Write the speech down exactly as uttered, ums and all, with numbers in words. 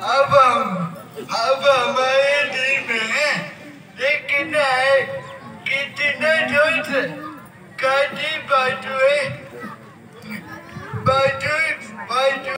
अब हम अब हमारे दिल में देखना है कितना जोश काटी बातुएं